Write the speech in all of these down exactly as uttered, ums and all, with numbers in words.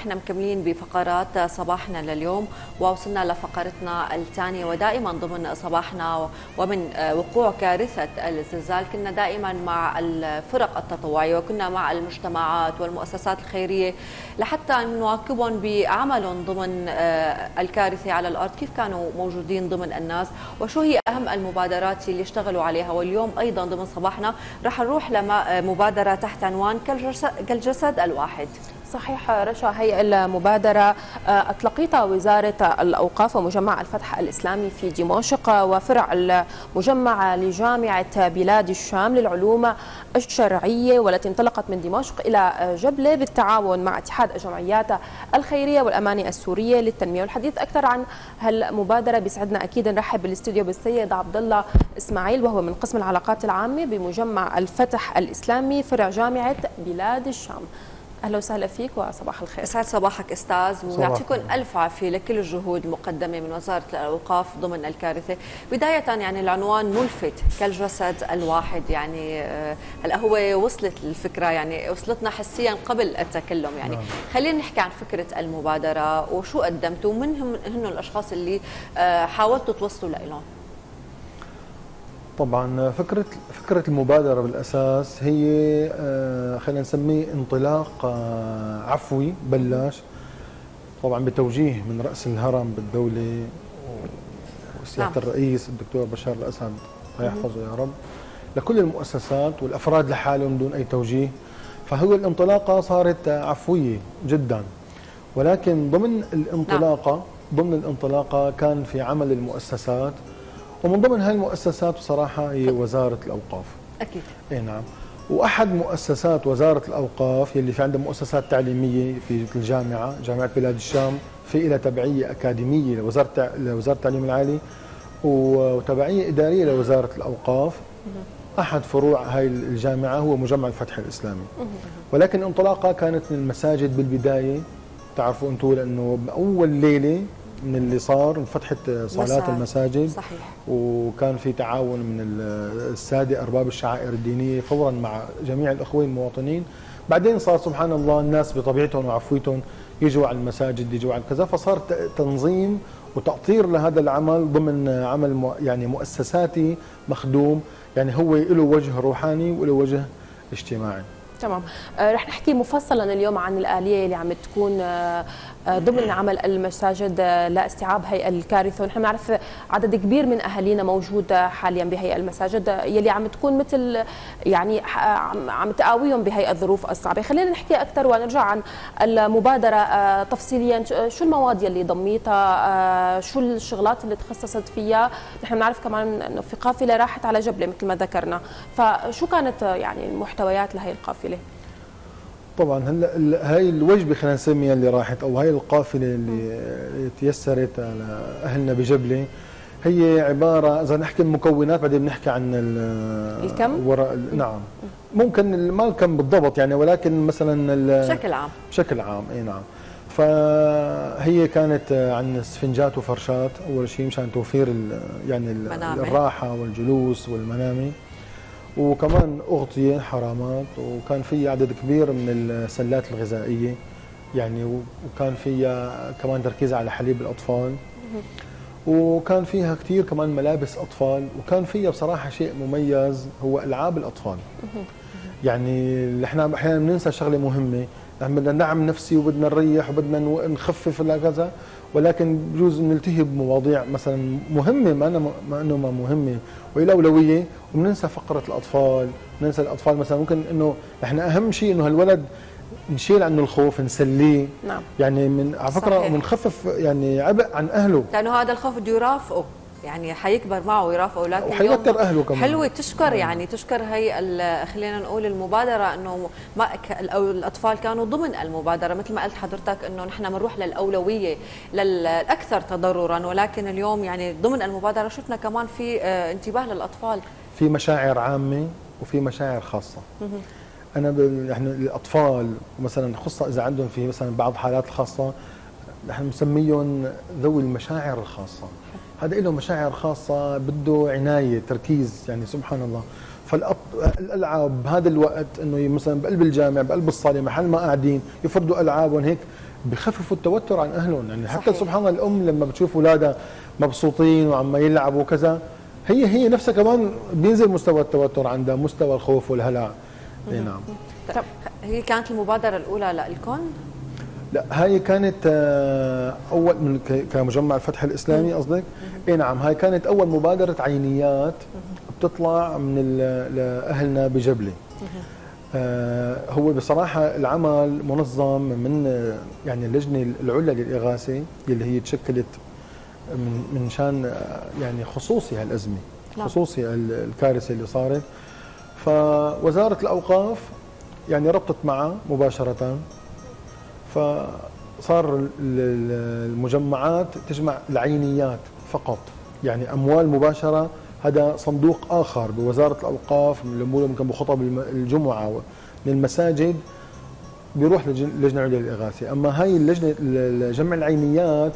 احنا مكملين بفقرات صباحنا لليوم، ووصلنا لفقرتنا الثانية. ودائما ضمن صباحنا ومن وقوع كارثة الزلزال كنا دائما مع الفرق التطوعية وكنا مع المجتمعات والمؤسسات الخيرية لحتى نواكبهم بعملهم ضمن الكارثة على الأرض، كيف كانوا موجودين ضمن الناس وشو هي أهم المبادرات اللي اشتغلوا عليها. واليوم أيضا ضمن صباحنا رح نروح لمبادرة تحت عنوان كالجسد الواحد. صحيح رشا، هي المبادرة أطلقتها وزارة الأوقاف ومجمع الفتح الإسلامي في دمشق وفرع المجمع لجامعة بلاد الشام للعلوم الشرعية، والتي انطلقت من دمشق إلى جبلة بالتعاون مع اتحاد الجمعيات الخيرية والأماني السورية للتنمية. والحديث أكثر عن هالمبادرة بيسعدنا أكيد نرحب بالاستوديو بالسيد عبد الله إسماعيل، وهو من قسم العلاقات العامة بمجمع الفتح الإسلامي فرع جامعة بلاد الشام. اهلا وسهلا فيك وصباح الخير. يسعد صباحك استاذ، ويعطيكم الف عافيه لكل الجهود المقدمه من وزاره الاوقاف ضمن الكارثه. بدايه يعني العنوان ملفت، كالجسد الواحد، يعني هلا هو وصلت الفكره، يعني وصلتنا حسيا قبل التكلم. يعني نعم. خلينا نحكي عن فكره المبادره وشو قدمتوا، ومن هم هن الاشخاص اللي حاولتوا توصلوا لهم. طبعا فكرة فكرة المبادرة بالأساس هي خلينا نسميه انطلاق عفوي بلش طبعا بتوجيه من رأس الهرم بالدولة وسيادة نعم. الرئيس الدكتور بشار الأسد الله يحفظه يا رب، لكل المؤسسات والأفراد لحالهم دون أي توجيه. فهو الانطلاقة صارت عفوية جدا، ولكن ضمن الانطلاقة نعم. ضمن الانطلاقة كان في عمل المؤسسات، ومن ضمن هاي المؤسسات بصراحة هي وزارة الأوقاف. أكيد. إيه نعم. وأحد مؤسسات وزارة الأوقاف يلي في عندها مؤسسات تعليمية في الجامعة، جامعة بلاد الشام، في إلى تبعية أكاديمية لوزارة لوزارة التعليم العالي وتبعية إدارية لوزارة الأوقاف. أحد فروع هاي الجامعة هو مجمع الفتح الإسلامي. ولكن الانطلاقة كانت من المساجد بالبداية، تعرفوا أنتم لأنه بأول ليلة من اللي صار فتحت صالات المساجد. صحيح. وكان في تعاون من السادة أرباب الشعائر الدينية فورا مع جميع الأخوين المواطنين. بعدين صار سبحان الله الناس بطبيعتهم وعفويتهم يجوا على المساجد، يجوا على كذا، فصار تنظيم وتأطير لهذا العمل ضمن عمل يعني مؤسساتي مخدوم، يعني هو له وجه روحاني وله وجه اجتماعي. تمام. رح نحكي مفصلا اليوم عن الآلية اللي عم تكون ضمن عمل المساجد لاستيعاب هي الكارثة. ونحن بنعرف عدد كبير من أهالينا موجود حاليا بهي المساجد يلي عم تكون مثل يعني عم تقاويهم بهي الظروف الصعبة. خلينا نحكي أكثر ونرجع عن المبادرة تفصيليا. شو المواد يلي ضميتها؟ شو الشغلات اللي تخصصت فيها؟ نحن بنعرف كمان إنه في قافلة راحت على جبلة مثل ما ذكرنا، فشو كانت يعني المحتويات لهي القافلة؟ طبعا هلا هاي الوجبه خلينا نسميها اللي راحت، او هاي القافله اللي تيسرت على اهلنا بجبله، هي عباره اذا نحكي المكونات بعدين بنحكي عن الكم وراء. نعم ممكن ما الكم بالضبط يعني، ولكن مثلا بشكل عام بشكل عام اي نعم. فهي كانت عن سفنجات وفرشات اول شيء مشان توفير يعني منامي. الراحه والجلوس والمنامه، وكمان أغطية حرامات، وكان في عدد كبير من السلات الغذائية يعني، وكان فيها كمان تركيز على حليب الأطفال، وكان فيها كثير كمان ملابس أطفال، وكان فيها بصراحة شيء مميز هو ألعاب الأطفال. يعني احنا أحيانا بننسى شغلة مهمة، يعني بدنا دعم نفسي وبدنا نريح وبدنا نخفف ولا كذا، ولكن بجوز نلتهي بمواضيع مثلا مهمه ما أنا ما انه ما مهمه والى اولويه، وبننسى فقره الاطفال، بننسى الاطفال مثلا. ممكن انه احنا اهم شيء انه هالولد نشيل عنه الخوف، نسليه. نعم. يعني من على فكره بنخفف يعني عبء عن اهله، لانه هذا الخوف بده يرافقه، يعني حيكبر معه ويرافقه، لكن وحيوتر اهله كمان. حلوه تشكر يعني تشكر هي خلينا نقول المبادره انه ما او الاطفال كانوا ضمن المبادره، مثل ما قلت حضرتك انه نحن بنروح للاولويه للاكثر تضررا، ولكن اليوم يعني ضمن المبادره شفنا كمان في انتباه للاطفال، في مشاعر عامه وفي مشاعر خاصه. انا يعني الاطفال مثلا خصوصا اذا عندهم في مثلا بعض الحالات الخاصه نحن بنسميهم ذوي المشاعر الخاصه، هذا له مشاعر خاصة بده عناية تركيز يعني سبحان الله. فالألعاب بهذا الوقت انه مثلا بقلب الجامع بقلب الصالة محل ما قاعدين يفرضوا ألعابهم هيك بخففوا التوتر عن اهلهم، يعني حتى صحيح. سبحان الله الام لما بتشوف اولادها مبسوطين وعم يلعبوا وكذا، هي هي نفسها كمان بينزل مستوى التوتر عندها، مستوى الخوف والهلع. اي نعم. طب هي كانت المبادره الاولى لكم؟ لا، هاي كانت اول من كمجمع الفتح الاسلامي قصدك؟ اي نعم، هاي كانت اول مبادره عينيات بتطلع من لاهلنا بجبله. آه هو بصراحه العمل منظم من يعني اللجنه العليا للاغاثه اللي هي تشكلت من من شان يعني خصوصي هالازمه، خصوصي الكارثه اللي صارت. فوزاره الاوقاف يعني ربطت معها مباشره، فصار المجمعات تجمع العينيات فقط، يعني اموال مباشره. هذا صندوق اخر بوزاره الاوقاف يمكن بخطب الجمعه من المساجد بيروح للجنه العليا للاغاثه. اما هاي اللجنه جمع العينيات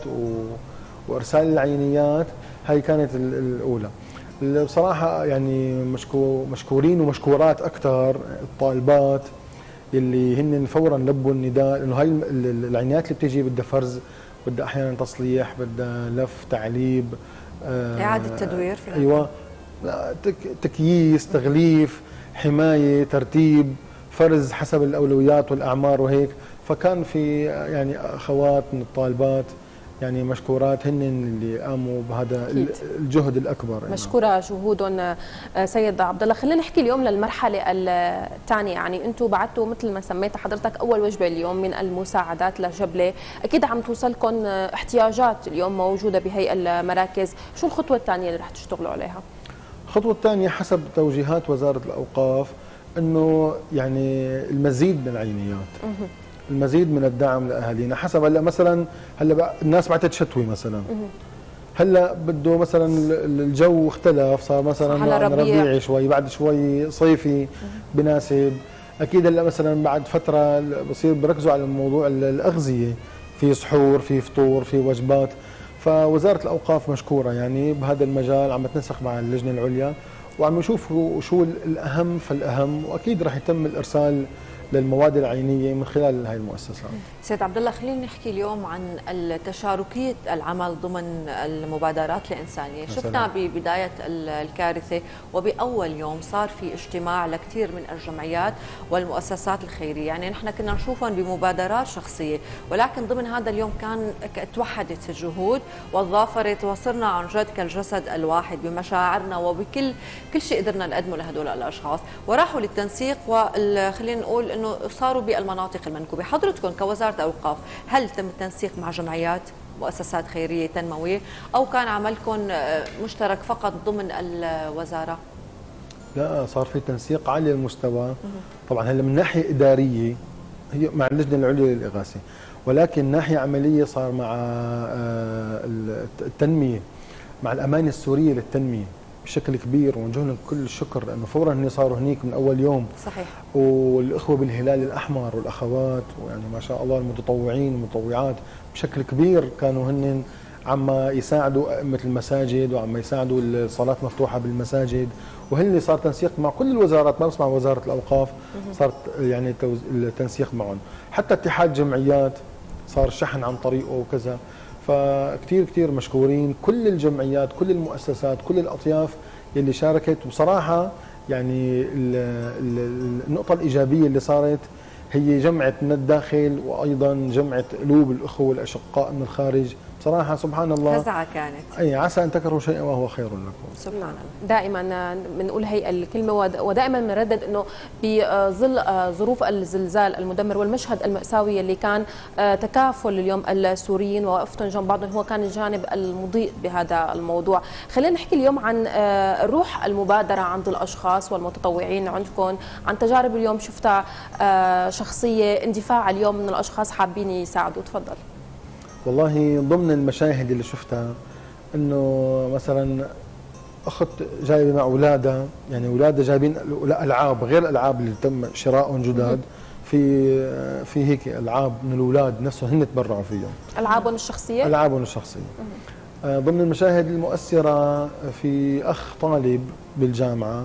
وارسال العينيات هاي كانت الاولى. بصراحه يعني مشكور مشكورين ومشكورات اكثر الطالبات اللي هن فورا لبوا النداء، انه هاي العينيات اللي بتيجي بدها فرز، بدها احيانا تصليح، بدها لف، تعليب، آه اعاده تدوير في ايوه، تك تكييس، تغليف، حمايه، ترتيب، فرز حسب الاولويات والاعمار وهيك. فكان في يعني اخوات من الطالبات يعني مشكورات، هن اللي قاموا بهذا أكيد. الجهد الاكبر. مشكوره يعني. جهودهم سيد عبد الله. خلينا نحكي اليوم للمرحله الثانيه، يعني انتم بعتوا مثل ما سميت حضرتك اول وجبه اليوم من المساعدات لجبله، اكيد عم توصلكم احتياجات اليوم موجوده بهي المراكز، شو الخطوه الثانيه اللي رح تشتغلوا عليها؟ الخطوه الثانيه حسب توجيهات وزاره الاوقاف انه يعني المزيد من العينيات، المزيد من الدعم لاهالينا. حسب هلا مثلا هلا الناس بعتت شتوي مثلا، هلا بده مثلا الجو اختلف، صار مثلا ربيعي شوي، بعد شوي صيفي بناسب. اكيد هلا مثلا بعد فتره بصير بركزوا على موضوع الاغذيه، في سحور، في فطور، في وجبات. فوزاره الاوقاف مشكوره يعني بهذا المجال، عم تنسق مع اللجنه العليا وعم يشوفوا شو الاهم فالاهم، واكيد رح يتم الارسال للمواد العينيه من خلال هاي المؤسسات. سيد عبد الله، خلينا نحكي اليوم عن التشاركيه العمل ضمن المبادرات الانسانيه. شفنا ببدايه الكارثه وباول يوم صار في اجتماع لكثير من الجمعيات والمؤسسات الخيريه، يعني نحن كنا نشوفهم بمبادرات شخصيه، ولكن ضمن هذا اليوم كان توحدت الجهود وتضافرت وصرنا عن جد كالجسد الواحد بمشاعرنا وبكل كل شيء قدرنا نقدمه لهدول الاشخاص، وراحوا للتنسيق وخلينا نقول انه صاروا بالمناطق المنكوبه. حضرتكم كوزاره اوقاف هل تم التنسيق مع جمعيات، مؤسسات خيريه تنمويه، او كان عملكم مشترك فقط ضمن الوزاره؟ لا، صار في تنسيق عالي المستوى. طبعا هلا من ناحيه اداريه هي مع اللجنه العليا للاغاثه، ولكن ناحيه عمليه صار مع التنميه، مع الامانه السوريه للتنميه بشكل كبير، ونوجه لهم كل الشكر لانه فورا هن صاروا هنيك من اول يوم. صحيح. والاخوه بالهلال الاحمر والاخوات ويعني ما شاء الله المتطوعين والمتطوعات بشكل كبير كانوا هن عم يساعدوا ائمه المساجد وعم يساعدوا الصلاه مفتوحه بالمساجد، وهن اللي صار تنسيق مع كل الوزارات، ما بس مع وزاره الاوقاف، صار يعني التنسيق معهم. حتى اتحاد جمعيات صار الشحن عن طريقه وكذا. فكتير كتير مشكورين كل الجمعيات، كل المؤسسات، كل الأطياف اللي شاركت. وبصراحة يعني النقطة الإيجابية اللي صارت هي جمعت من الداخل وأيضا جمعت قلوب الأخوة الأشقاء من الخارج. بصراحة سبحان الله فزعة كانت. أي عسى أن تكرهوا شيئا وهو خير لكم. سبحان الله. دائما بنقول هي الكلمة ودائما بنردد أنه بظل ظروف الزلزال المدمر والمشهد المأساوي اللي كان تكافل اليوم السوريين ووقفتهم جنب بعضهم هو كان الجانب المضيء بهذا الموضوع. خلينا نحكي اليوم عن روح المبادرة عند الأشخاص والمتطوعين عندكم، عن تجارب اليوم شفتها شخصية، اندفاع اليوم من الأشخاص حابين يساعدوا. تفضل. والله ضمن المشاهد اللي شفتها انه مثلا اخت جايبه مع اولادها، يعني اولادها جايبين العاب غير الالعاب اللي تم شرائهم جداد، في في هيك العاب من الاولاد نفسهم هن تبرعوا فيهم. العابهم الشخصيه؟ العابهم الشخصيه. آه ضمن المشاهد المؤثره في اخ طالب بالجامعه،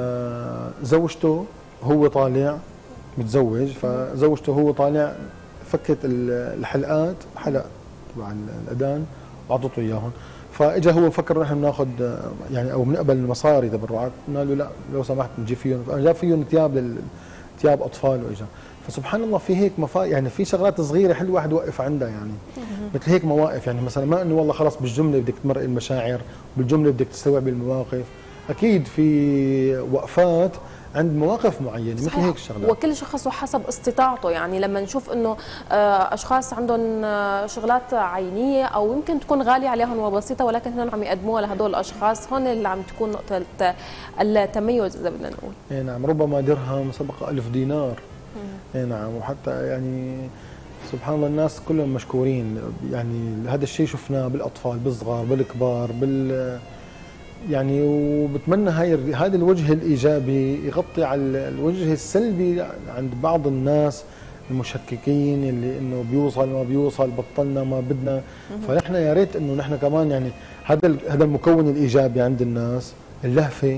آه زوجته هو طالع متزوج، فزوجته هو طالع فكت الحلقات حلق تبع الاذان واعطته اياهم. فاجى هو فكر نحن بناخذ يعني او بنقبل المصاري تبرعات، قلنا له لا لو سمحت نجيب فيهم، جاب فيهم ثياب لل ثياب اطفال واجا. فسبحان الله في هيك مفا يعني في شغلات صغيره حلوه واحد يوقف عندها يعني مثل هيك مواقف، يعني مثلا ما انه والله خلص بالجمله بدك تمرق المشاعر، بالجمله بدك تستوعب المواقف، اكيد في وقفات عند مواقف معينه مثل هيك الشغلات. وكل شخص وحسب استطاعته، يعني لما نشوف انه اشخاص عندهم شغلات عينيه او يمكن تكون غاليه عليهم وبسيطه ولكن هن عم يقدموها لهدول الاشخاص، هون اللي عم تكون نقطه التميز اذا بدنا نقول. اي نعم، ربما درهم سبق ألف دينار. اي نعم، وحتى يعني سبحان الله الناس كلهم مشكورين، يعني هذا الشيء شفناه بالاطفال بالصغار بالكبار بال يعني، وبتمنى هاي هذا الوجه الايجابي يغطي على الوجه السلبي عند بعض الناس المشككين اللي انه بيوصل ما بيوصل بطلنا ما بدنا. فنحن يا ريت انه نحن كمان يعني هذا هذا المكون الايجابي عند الناس، اللهفه،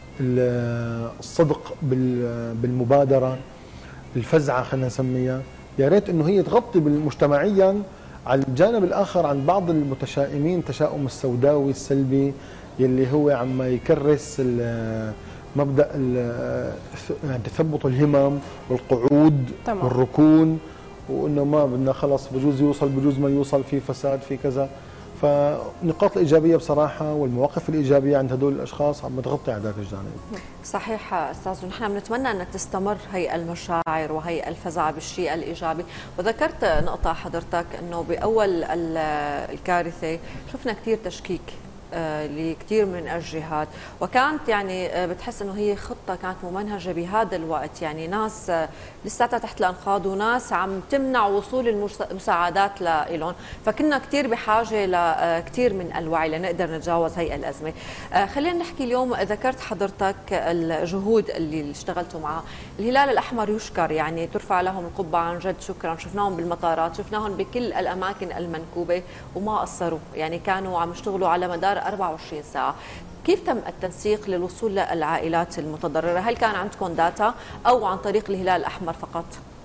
الصدق بالمبادره، الفزعه خلينا نسميها، يا ريت انه هي تغطي مجتمعيا على الجانب الاخر عن بعض المتشائمين التشاؤم السوداوي السلبي يلي هو عم يكرس مبدا يعني تثبط الهمم والقعود طبعا. والركون، وانه ما بدنا خلص بجوز يوصل بجوز ما يوصل، في فساد في كذا. فالنقاط الايجابيه بصراحه والمواقف الايجابيه عند هدول الاشخاص عم تغطي على ذاك الجانب. صحيح استاذ، ونحن بنتمنى ان تستمر هي المشاعر وهي الفزع بالشيء الايجابي. وذكرت نقطه حضرتك انه باول الكارثه شفنا كثير تشكيك لكثير من الجهات، وكانت يعني بتحس انه هي خطه كانت ممنهجه بهذا الوقت، يعني ناس لساتها تحت الانقاض وناس عم تمنع وصول المساعدات لهم، فكنا كثير بحاجه لكثير من الوعي لنقدر نتجاوز هي الازمه. خلينا نحكي اليوم، ذكرت حضرتك الجهود اللي اشتغلتوا معها، الهلال الاحمر يشكر، يعني ترفع لهم القبعه عن جد شكرا. شفناهم بالمطارات، شفناهم بكل الاماكن المنكوبه وما قصروا، يعني كانوا عم يشتغلوا على مدار أربعة وعشرين ساعة. كيف تم التنسيق للوصول للعائلات المتضررة؟ هل كان عندكم داتا أو عن طريق الهلال الأحمر فقط؟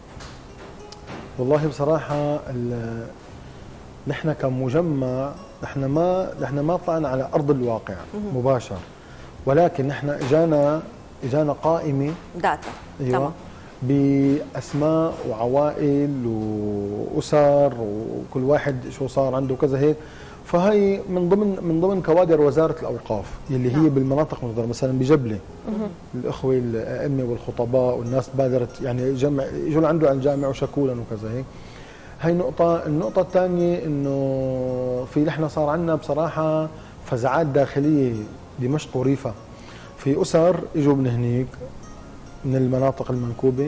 والله بصراحة نحن كمجمع نحن ما نحن ما طلعنا على أرض الواقع مباشر، ولكن نحن اجانا اجانا قائمة داتا أيوة تمام بأسماء وعوائل وأسر وكل واحد شو صار عنده كذا هيك. فهي من ضمن من ضمن كوادر وزاره الاوقاف اللي هي نعم. بالمناطق المتضرره، مثلا بجبله الاخوه الائمه والخطباء والناس بادرت يعني جمع اجوا عنده على الجامع وشكوا لنا وكذا هيك. هي نقطه. النقطه الثانيه انه في نحن صار عندنا بصراحه فزعات داخليه دمشق وريفه، في اسر اجوا من هنيك من المناطق المنكوبه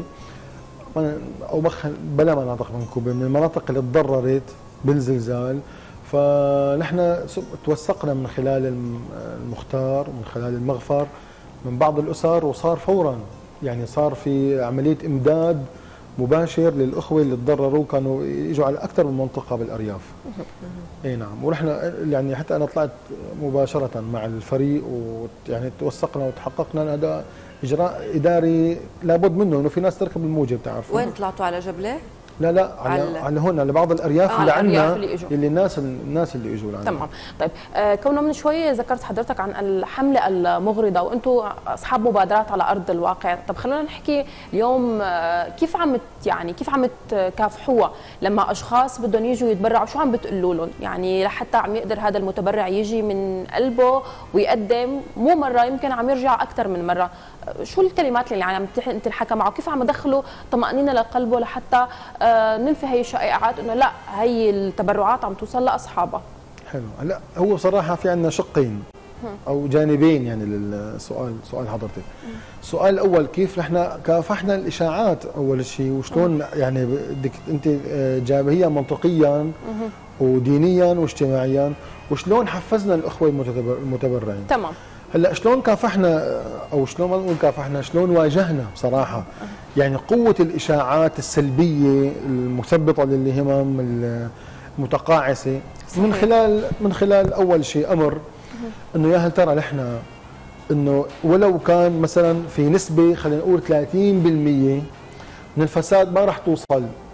او بلا مناطق منكوبه، من المناطق اللي تضررت بالزلزال. فنحن توثقنا من خلال المختار ومن خلال المغفر من بعض الأسر، وصار فورا يعني صار في عملية إمداد مباشر للأخوة اللي تضرروا، كانوا يجوا على أكثر من منطقة بالأرياف. اي نعم، ونحن يعني حتى أنا طلعت مباشرة مع الفريق ويعني توثقنا وتحققنا أن هذا إجراء إداري لابد منه، إنه في ناس تركب الموجة بتعرفوا. وين طلعتوا على جبلة؟ لا لا على على, على هون على بعض الارياف آه اللي عندنا اللي, اللي الناس الناس اللي اجوا لعنا. تمام. طيب آه كونه من شويه ذكرت حضرتك عن الحمله المغرضه وانتم اصحاب مبادرات على ارض الواقع، طب خلونا نحكي اليوم آه كيف عم يعني كيف عم تكافحوها لما اشخاص بدهم يجوا يتبرعوا؟ شو عم بتقولوا لهم يعني لحتى عم يقدر هذا المتبرع يجي من قلبه ويقدم، مو مره يمكن عم يرجع اكثر من مره؟ شو الكلمات اللي عم تنحكى معه؟ كيف عم يدخلوا طمأنينة لقلبه لحتى آه ننفي هي الشائعات انه لا هي التبرعات عم توصل لاصحابها؟ حلو. هلا هو بصراحه في عندنا شقين او جانبين يعني للسؤال، سؤال حضرتك. السؤال الاول كيف نحن كافحنا الاشاعات اول شيء، وشلون يعني بدك انت جابهيا منطقيا ودينيا واجتماعيا، وشلون حفزنا الاخوه المتبرعين. تمام. هلا شلون كافحنا او شلون ما نقول كافحنا، شلون واجهنا بصراحه يعني قوه الاشاعات السلبيه المثبطه للهمم المتقاعسه من خلال من خلال اول شيء امر انه يا هل ترى نحن انه ولو كان مثلا في نسبه خلينا نقول ثلاثين بالمئة من الفساد ما راح توصل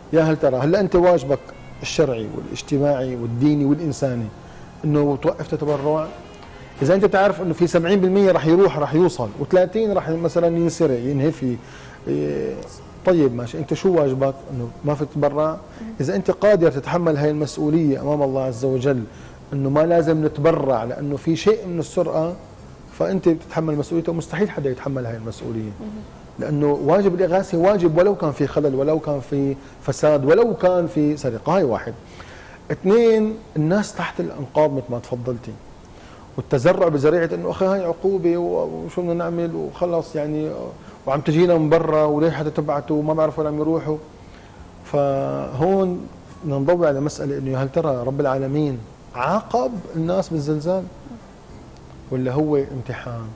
يا هل ترى هلا انت واجبك الشرعي والاجتماعي والديني والانساني انه توقف تتبرع؟ اذا انت تعرف انه في سبعين بالمئة راح يروح راح يوصل و30 راح مثلا ينسرق ينهي في، طيب ماشي، انت شو واجبك؟ انه ما فيك تتبرع؟ اذا انت قادر تتحمل هاي المسؤوليه امام الله عز وجل انه ما لازم نتبرع لانه في شيء من السرقه، فانت بتتحمل مسؤوليته، ومستحيل حدا يتحمل هاي المسؤوليه. لانه واجب الاغاثه واجب ولو كان في خلل، ولو كان في فساد، ولو كان في سرقه. هاي واحد. اثنين، الناس تحت الانقاض مثل ما تفضلتي، والتزرع بذريعه انه اخي هاي عقوبه وشو بدنا نعمل وخلص يعني، وعم تجينا من برا وليه حدا تبعته وما بعرف وين عم يروحوا. فهون بدنا نضوي على مساله انه هل ترى رب العالمين عاقب الناس بالزلزال ولا هو امتحان؟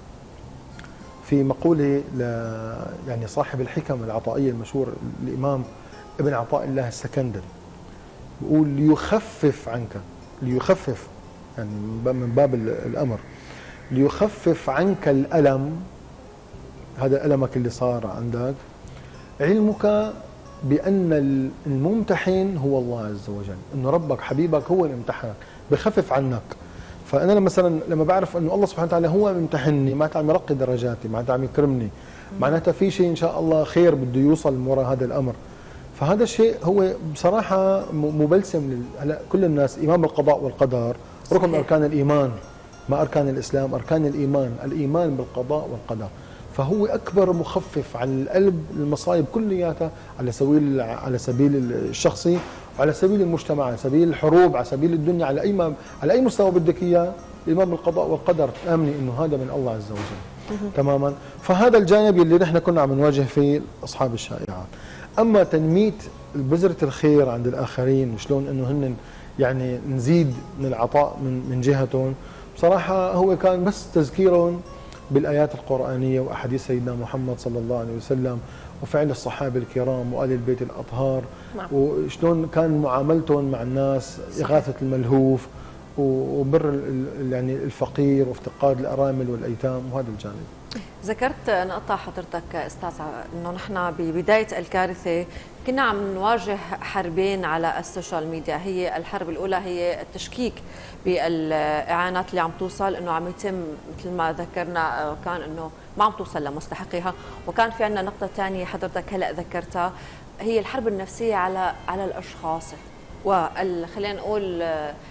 في مقوله ل يعني صاحب الحكم العطائيه المشهور الامام ابن عطاء الله السكندري، بيقول ليخفف عنك، ليخفف يعني من باب الامر، ليخفف عنك الالم، هذا ألمك اللي صار عندك، علمك بأن الممتحن هو الله عز وجل، انه ربك حبيبك هو اللي امتحنك، بخفف عنك. فانا مثلا لما بعرف انه الله سبحانه وتعالى هو ممتحني، معناتها عم يرقي درجاتي، معناتها عم يكرمني، معناتها في شيء ان شاء الله خير بده يوصل من وراء هذا الامر. فهذا الشيء هو بصراحه مبلسم. هلا كل الناس ايمان بالقضاء والقدر ركن من اركان الايمان، ما اركان الاسلام، اركان الايمان، الايمان بالقضاء والقدر. فهو اكبر مخفف على القلب المصايب كلياتها، على سبيل على سبيل الشخصي، وعلى سبيل المجتمع، على سبيل الحروب، على سبيل الدنيا، على اي ما على اي مستوى بدك اياه. الايمان بالقضاء والقدر تامني انه هذا من الله عز وجل تماما. فهذا الجانب اللي نحن كنا عم نواجه فيه اصحاب الشائعات. اما تنميه بذره الخير عند الاخرين وشلون انه هن يعني نزيد من العطاء من من جهتهم، بصراحه هو كان بس تذكيرهم بالآيات القرآنية وأحاديث سيدنا محمد صلى الله عليه وسلم، وفعل الصحابة الكرام وآل البيت الأطهار، نعم. وشلون كان معاملتهم مع الناس، إغاثة الملهوف وبر يعني الفقير وافتقاد الأرامل والأيتام، وهذا الجانب. ذكرت نقطة حضرتك أستاذ أنه نحن ببداية الكارثة كنا عم نواجه حربين على السوشيال ميديا. هي الحرب الأولى هي التشكيك بالإعانات اللي عم توصل، أنه عم يتم مثل ما ذكرنا كان أنه ما عم توصل لمستحقها، وكان في عندنا نقطة ثانية حضرتك هلأ ذكرتها، هي الحرب النفسية على على الأشخاص، وخلينا نقول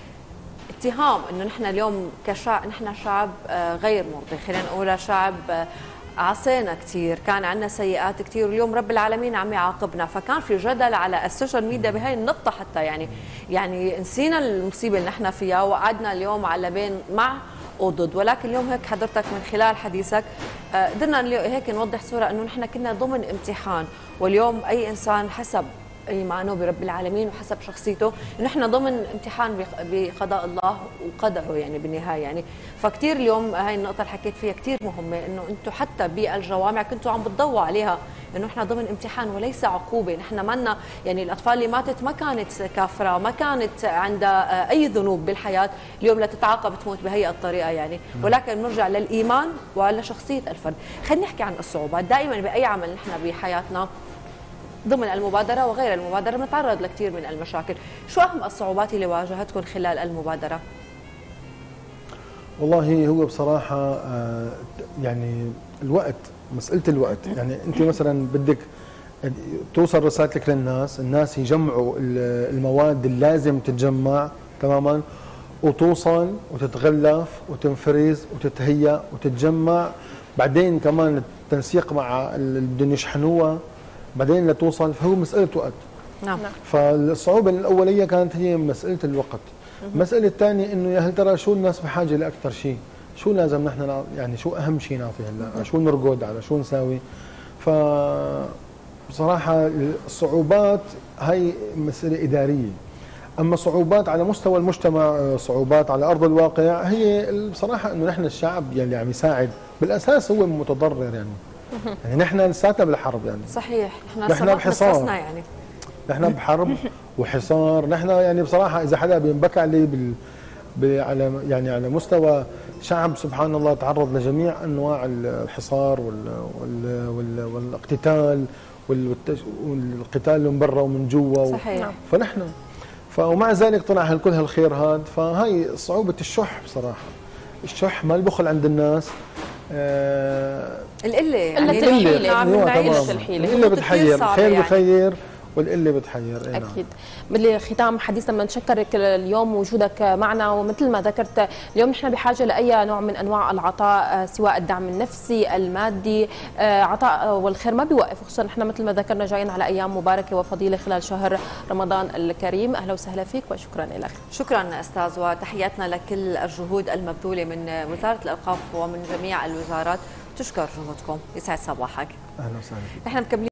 اتهام انه نحن اليوم كشعب، نحن شعب غير مرضي، خلينا نقول شعب عصينا كثير، كان عندنا سيئات كثير، واليوم رب العالمين عم يعاقبنا. فكان في جدل على السوشيال ميديا بهي النقطة حتى، يعني يعني نسينا المصيبة اللي نحن فيها وقعدنا اليوم على بين مع وضد. ولكن اليوم هيك حضرتك من خلال حديثك قدرنا هيك نوضح صورة انه نحن كنا ضمن امتحان، واليوم اي انسان حسب ايمانه برب العالمين وحسب شخصيته، انه احنا ضمن امتحان بقضاء الله وقدره يعني بالنهايه. يعني فكتير اليوم هاي النقطه اللي حكيت فيها كتير مهمه، انه انتم حتى بالجوامع كنتوا عم بتضووا عليها انه احنا ضمن امتحان وليس عقوبه. نحن منا يعني الاطفال اللي ماتت ما كانت كافره، ما كانت عندها اي ذنوب بالحياه، اليوم لتتعاقب تموت بهي الطريقه يعني. ولكن بنرجع للايمان ولشخصيه الفرد. خلينا نحكي عن الصعوبات. دائما باي عمل نحن بحياتنا ضمن المبادرة وغير المبادرة بنتعرض لكثير من المشاكل. شو أهم الصعوبات اللي واجهتكم خلال المبادرة؟ والله هو بصراحة يعني الوقت، مسألة الوقت. يعني أنت مثلا بدك توصل رسالتك للناس، الناس يجمعوا المواد اللازم تتجمع تماما، وتوصل وتتغلف وتنفرز وتتهيأ وتتجمع، بعدين كمان التنسيق مع اللي بدهم يشحنوها، بعدين لتوصل. فهو مسألة وقت. نعم. فالصعوبة الأولية كانت هي مسألة الوقت. المسألة الثانية إنه يا هل ترى شو الناس بحاجة لأكثر شيء؟ شو لازم نحن يعني شو أهم شيء نعطي هلا؟ شو نرقد على شو نساوي؟ ف بصراحة الصعوبات هي مسألة إدارية. أما صعوبات على مستوى المجتمع، صعوبات على أرض الواقع، هي بصراحة إنه نحن الشعب يعني عم يساعد بالأساس هو متضرر يعني. يعني نحن لساتنا بالحرب يعني. صحيح، نحن بحصار يعني. نحن بحرب وحصار. نحن يعني بصراحه اذا حدا بينبكى عليه بال... ب... على يعني على مستوى شعب سبحان الله تعرض لجميع انواع الحصار وال... وال... وال... والاقتتال والقتال من برا ومن جوا. صحيح. فنحن ومع ذلك طلع كل هالخير هذا. فهي صعوبة الشح بصراحة، الشح ما البخل عند الناس، آه القلة يعني القلة نعم من عيلة الحيلة، القلة بتحير، الخير بخير والقلة بتحير. أكيد. بالختام حديثنا بنشكرك اليوم وجودك معنا، ومثل ما ذكرت اليوم نحن بحاجة لأي نوع من أنواع العطاء، سواء الدعم النفسي المادي، عطاء والخير ما بيوقف، خصوصا نحن مثل ما ذكرنا جايين على أيام مباركة وفضيلة خلال شهر رمضان الكريم. أهلا وسهلا فيك وشكرا لك. شكرا أستاذ، وتحياتنا لكل الجهود المبذولة من وزارة الأوقاف ومن جميع الوزارات. تشكر جهودكم، يسعد صباحك. أهلا وسهلا. نحن مكملين